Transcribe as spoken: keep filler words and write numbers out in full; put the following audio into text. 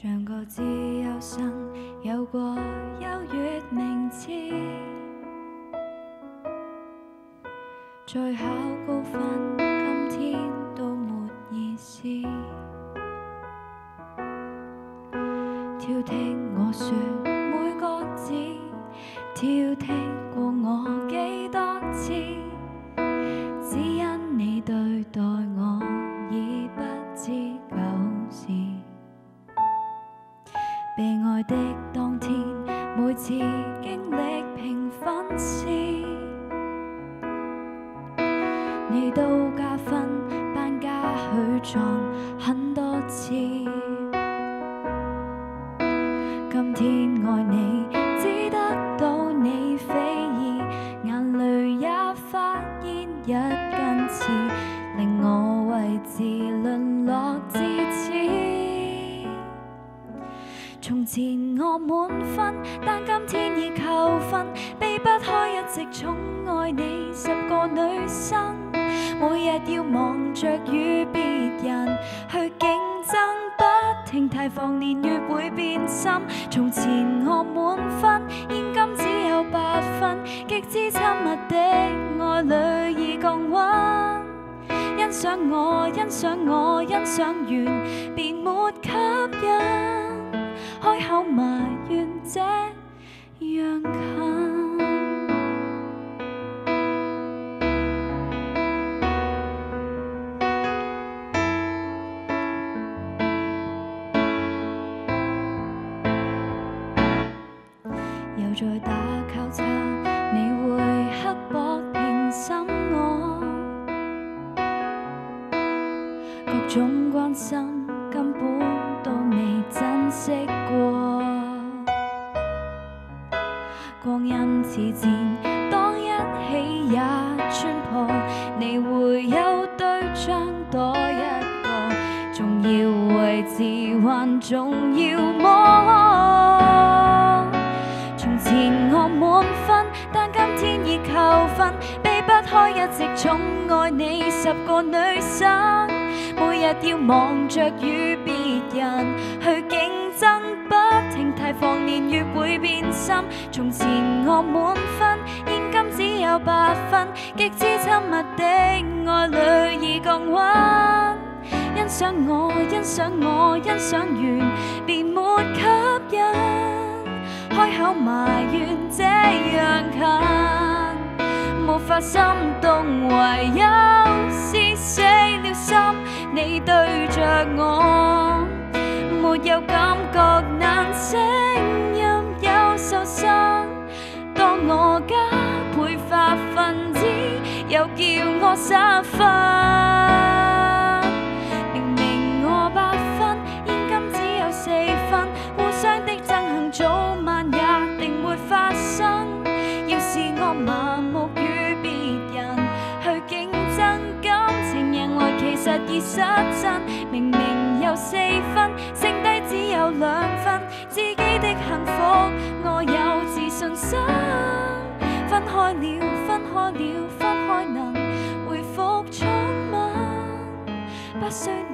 像個自由生，有過優越名次，再考高分，今天都沒意思。挑剔我說每個字，挑剔過我幾多次，只因你對待我已不知舊事。被愛的當天，每次經歷評分試，你都加分，頒加許狀很多次。今天愛你，只得到你非議，眼淚也發現一根刺，令我為自淪落至此。從前我滿分，但今天已扣分，避不開一直寵愛你十個女生，每日要忙着與別人去競爭，不停提防年月會變心。從前我滿分，現今只有八分，極之親密的愛侶已降溫。欣賞我，欣賞我，欣賞完便沒吸引。開口埋怨這樣近，又再打交叉，你會刻薄評審我，各種關心根本都未珍惜過，光陰似箭，當一起也穿破，你會有對象多一個，仲要為自還仲要麼？從前我滿分，但今天已扣分，避不開一直寵愛你十個女生，每日要忙着與別人去競爭，不停提防年月會變心。從前我滿分，現今只有八分，極之親密的愛侶已降溫。欣賞我，欣賞我，欣賞完便沒吸引，開口埋怨這樣近，無法心動，唯有是死了心。你對着我沒有感覺，難聲音有受傷。當我加倍發分子，又叫我失分。明明我八分，現今只有四分，互相的憎恨早晚也定會發生。要是我麻木與別人去競爭，感情贏來其實已失真。明明有四分，剩低只有兩分，自己的幸福我有自信心。分開了，分開了，分開能回復寵吻，不需